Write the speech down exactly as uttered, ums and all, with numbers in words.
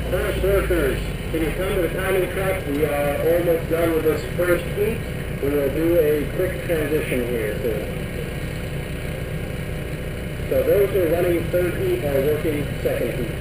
First workers, can you come to the timing truck? We are almost done with this first heat. We will do a quick transition here soon. So those who are running third heat are working second heat.